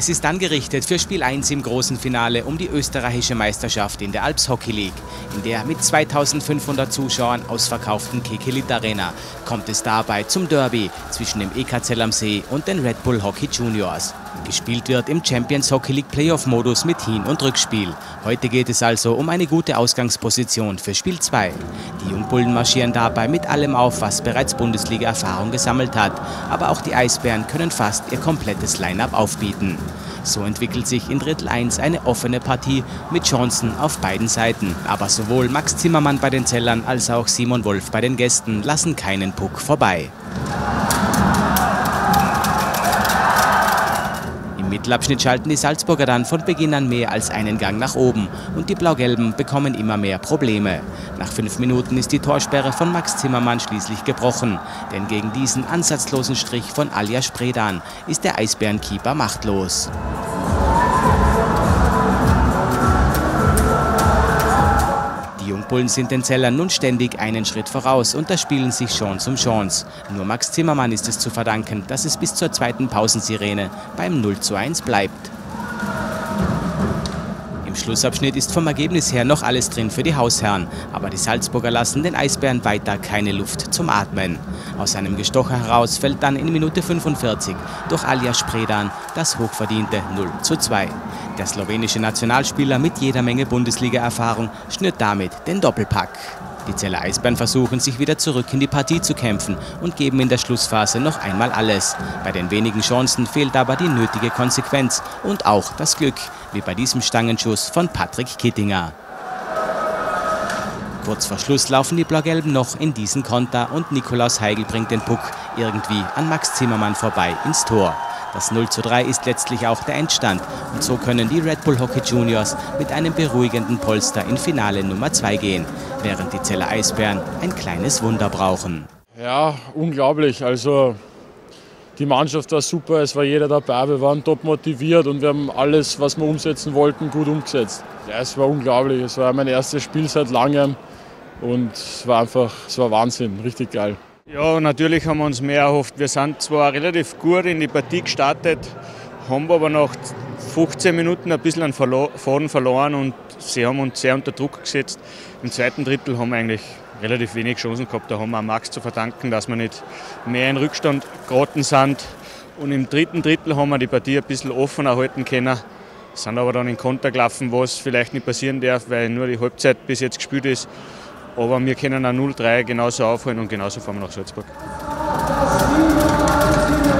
ist angerichtet für Spiel 1 im großen Finale um die österreichische Meisterschaft in der Alps Hockey League. In der mit 2500 Zuschauern ausverkauften Kekelit Arena kommt es dabei zum Derby zwischen dem EK Zell am See und den Red Bull Hockey Juniors. Gespielt wird im Champions Hockey League Playoff-Modus mit Hin- und Rückspiel. Heute geht es also um eine gute Ausgangsposition für Spiel 2. Die Jungbullen marschieren dabei mit allem auf, was bereits Bundesliga-Erfahrung gesammelt hat. Aber auch die Eisbären können fast ihr komplettes Line-up aufbieten. So entwickelt sich in Drittel 1 eine offene Partie mit Chancen auf beiden Seiten. Aber sowohl Max Zimmermann bei den Zellern als auch Simon Wolf bei den Gästen lassen keinen Puck vorbei. Im Mittelabschnitt schalten die Salzburger dann von Beginn an mehr als einen Gang nach oben und die Blau-Gelben bekommen immer mehr Probleme. Nach 5 Minuten ist die Torsperre von Max Zimmermann schließlich gebrochen, denn gegen diesen ansatzlosen Strich von Alja Spredan ist der Eisbärenkeeper machtlos. Die Jungbullen sind den Zellern nun ständig einen Schritt voraus und da spielen sich Chance um Chance. Nur Max Zimmermann ist es zu verdanken, dass es bis zur zweiten Pausensirene beim 0:1 bleibt. Im Schlussabschnitt ist vom Ergebnis her noch alles drin für die Hausherren, aber die Salzburger lassen den Eisbären weiter keine Luft zum Atmen. Aus einem Gestocher heraus fällt dann in Minute 45 durch Alja Spredan das hochverdiente 0:2. Der slowenische Nationalspieler mit jeder Menge Bundesliga-Erfahrung schnürt damit den Doppelpack. Die Zeller Eisbären versuchen, sich wieder zurück in die Partie zu kämpfen und geben in der Schlussphase noch einmal alles. Bei den wenigen Chancen fehlt aber die nötige Konsequenz und auch das Glück, wie bei diesem Stangenschuss von Patrick Kittinger. Kurz vor Schluss laufen die Blau-Gelben noch in diesen Konter und Nikolaus Heigl bringt den Puck irgendwie an Max Zimmermann vorbei ins Tor. Das 0:3 ist letztlich auch der Endstand und so können die Red Bull Hockey Juniors mit einem beruhigenden Polster in Finale Nummer 2 gehen, während die Zeller Eisbären ein kleines Wunder brauchen. Ja, unglaublich. Also die Mannschaft war super, es war jeder dabei, wir waren top motiviert und wir haben alles, was wir umsetzen wollten, gut umgesetzt. Ja, es war unglaublich, es war mein erstes Spiel seit langem und es war Wahnsinn, richtig geil. Ja, natürlich haben wir uns mehr erhofft. Wir sind zwar relativ gut in die Partie gestartet, haben aber nach 15 Minuten ein bisschen an Faden verloren und sie haben uns sehr unter Druck gesetzt. Im zweiten Drittel haben wir eigentlich relativ wenig Chancen gehabt. Da haben wir Max zu verdanken, dass wir nicht mehr in Rückstand geraten sind. Und im dritten Drittel haben wir die Partie ein bisschen offener halten können. Sind aber dann in Konter gelaufen, was vielleicht nicht passieren darf, weil nur die Halbzeit bis jetzt gespielt ist. Aber wir können auch 0:3 genauso aufholen und genauso fahren wir nach Salzburg.